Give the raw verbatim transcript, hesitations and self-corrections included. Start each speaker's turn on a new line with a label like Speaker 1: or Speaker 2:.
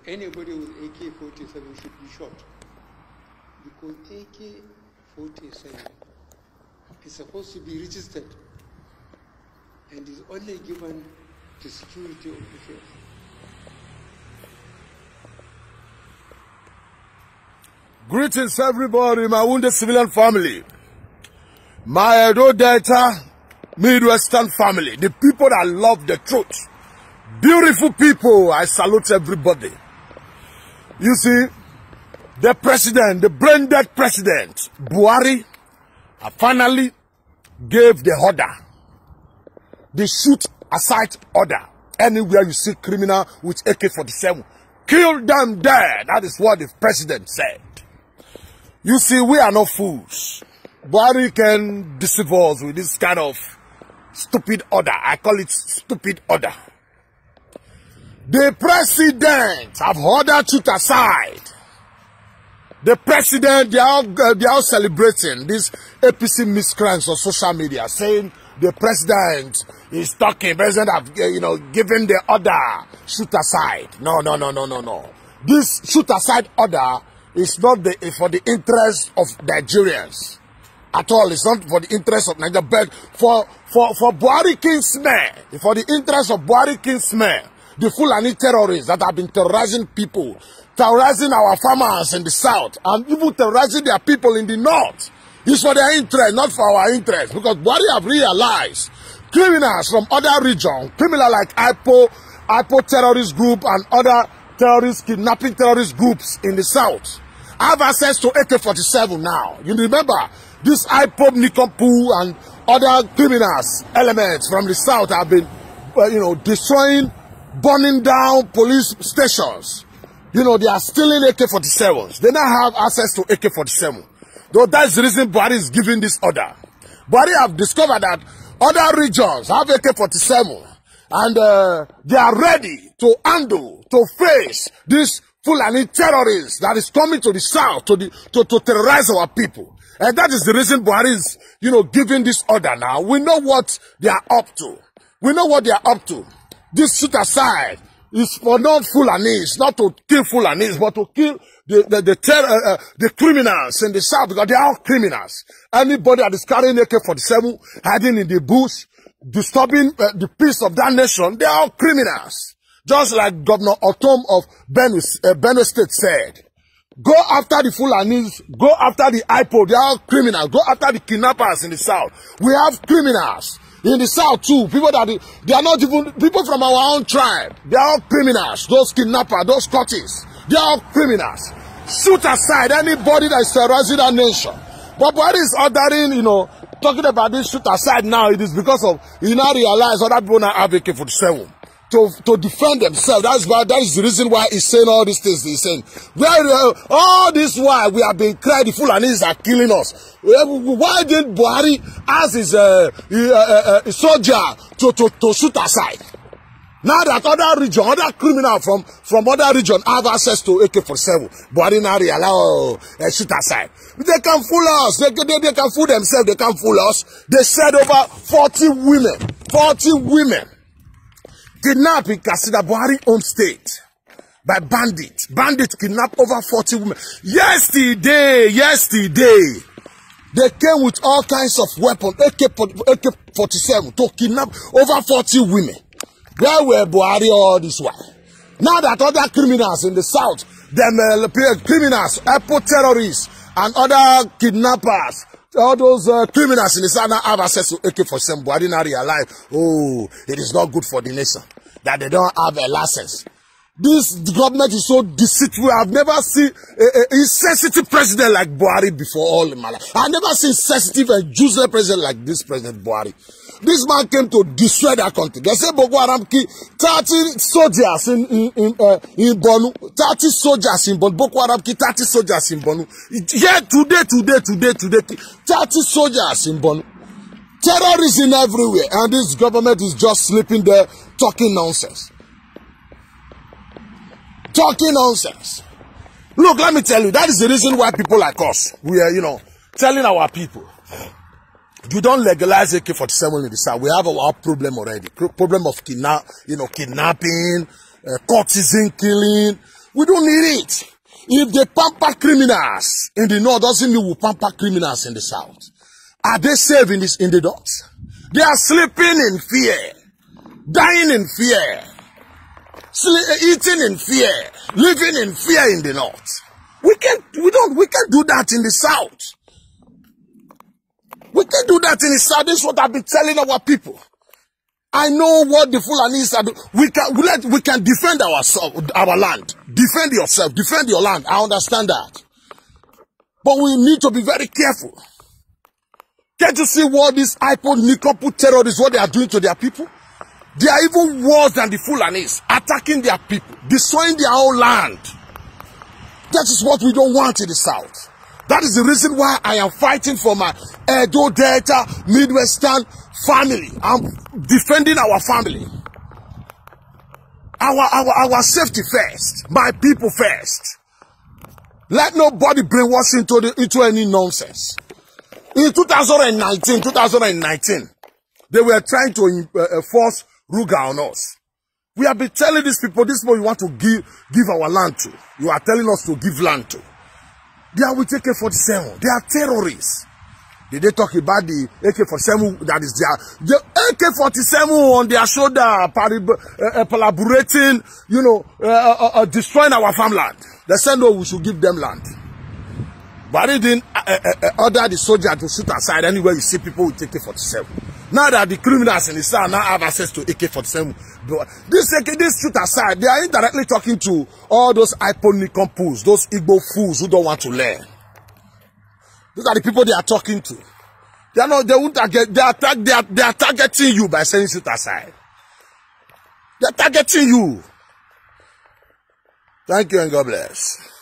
Speaker 1: anybody with A K forty-seven should be shot. Because A K forty-seven is supposed to be registered and is only given to security officers.
Speaker 2: Greetings everybody, my wounded civilian family, my Edo Delta Midwestern family, the people that love the truth. Beautiful people, I salute everybody. You see, the president, the brain-dead president, Buhari, finally gave the order, the shoot aside order. Anywhere you see criminal with A K forty-seven, kill them there. That is what the president said. You see, we are not fools. Buhari can deceive us with this kind of stupid order. I call it stupid order. The president have ordered shoot aside. The president, they are, uh, they are celebrating these A P C miscreants on social media, saying the president is talking, president have, uh, you know, given the order, shoot aside. No, no, no, no, no, no. This shoot aside order is not the, for the interest of Nigerians at all. It's not for the interest of Nigeria, but for, for, for Buhari Kingsmen, for the interest of Buhari Kingsmen, the Fulani terrorists that have been terrorizing people, terrorizing our farmers in the south, and even terrorizing their people in the north. It's for their interest, not for our interest. Because Buhari have realized criminals from other regions, criminals like I P O, I P O terrorist group and other terrorist, kidnapping terrorist groups in the south, have access to A K forty-seven now. You remember, this I P O, Nikompu and other criminals, elements from the south have been, uh, you know, destroying, burning down police stations. You know, they are stealing A K forty-sevens. They now have access to A K forty-seven. Though that's the reason Buhari is giving this order. Buhari have discovered that other regions have A K forty-seven. And uh, they are ready to handle, to face this Fulani terrorists that is coming to the south to, the, to, to terrorize our people. And that is the reason Buhari is, you know, giving this order now. We know what they are up to. We know what they are up to. This shoot aside is for not Fulanis, not to kill Fulanis, but to kill the the the, terror, uh, uh, the criminals in the south, because they are all criminals. Anybody that is carrying A K forty-seven, hiding in the bush, disturbing uh, the peace of that nation, they are all criminals. Just like Governor Otom of Benue, uh, Benue State said, go after the Fulanis, go after the I P O, they are all criminals. Go after the kidnappers in the south. We have criminals in the south too. People that they are not even people from our own tribe. They are all criminals. Those kidnappers, those Scotties, they are all criminals. Shoot aside anybody that is terrorizing that nation. But Buhari is ordering, you know, talking about this shoot aside now. It is because of he now realize other people now have A K forty-seven. To, to defend themselves. That's why, that is the reason why he's saying all these things he's saying. Where, uh, all this while we have been crying, the Fulanis are killing us. Why didn't Buhari ask his, uh, uh, uh, uh, soldier to, to, to shoot aside? Now that other region, other criminal from, from other region have access to A K forty-seven, Buhari now realize, oh, uh, shoot aside. They can fool us. They, they, they can fool themselves. They can fool us. They said over forty women, forty women, kidnapped in Katsina, Buhari own state, by bandits. Bandits kidnapped over forty women. Yesterday, yesterday, they came with all kinds of weapons, A K forty-seven, to kidnap over forty women. Where were Buhari all this while? Now that other criminals in the south, them uh, criminals, airport terrorists, and other kidnappers, all those uh, criminals in the south now have access to A K forty-seven. Buhari now realize, oh, it is not good for the nation that they don't have a license. This government is so deceitful. I've never seen a, a insensitive president like Buhari before all in my life. I've never seen sensitive and useless president like this President Buhari. This man came to destroy that country. They say Boko Haram killed thirty soldiers in in in, uh, in Borno. thirty soldiers in Borno. Boko Haram killed thirty soldiers in Borno. Yeah, today, today, today, today, thirty soldiers in Borno. Terrorism everywhere, and this government is just sleeping there talking nonsense. Talking nonsense. Look, let me tell you, that is the reason why people like us, we are, you know, telling our people, you don't legalize A K forty-seven in the south. We have our problem already. Problem of kidnap, you know, kidnapping, uh, courtesan killing, We don't need it. If they pamper criminals in the north, doesn't mean we pamper criminals in the south. Are they safe in this in the north? They are sleeping in fear, dying in fear, eating in fear, living in fear in the north. We can't, we don't, we can't do that in the south. We can't do that in the south. This is what I've been telling our people. I know what the Fulanis are doing. We can, we, let, we can defend ourselves, our land. Defend yourself. Defend your land. I understand that. But we need to be very careful. Can't you see what these iPod Nikopu terrorists, what they are doing to their people? They are even worse than the Fulanis, attacking their people, destroying their own land. That is what we don't want in the south. That is the reason why I am fighting for my Edo Delta Midwestern family. I'm defending our family. Our, our, our safety first. My people first. Let nobody brainwash into, the, into any nonsense. In two thousand nineteen, two thousand nineteen, they were trying to uh, force Ruga on us. We have been telling these people, this people you want to give, give our land to. You are telling us to give land to. They are with A K forty-seven. They are terrorists. Did they talk about the A K forty-seven that is there? The A K forty-seven on their shoulder, uh, uh, collaborating, you know, uh, uh, uh, destroying our farmland. They said, no, we should give them land. But they didn't uh, uh, uh, order the soldier to shoot aside anywhere you see people with A K forty-seven. Now that the criminals in the south now have access to A K forty-seven, this A K, this shoot aside, they are indirectly talking to all those Iponic pools, those Igbo fools who don't want to learn. These are the people they are talking to. They are not, they won't target, they are, they are, they are targeting you by saying shoot aside. They are targeting you. Thank you and God bless.